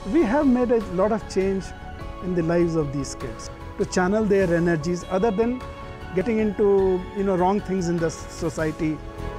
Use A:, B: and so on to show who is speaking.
A: We have made a lot of change in the lives of these kids to channel their energies other than getting into wrong things in the society.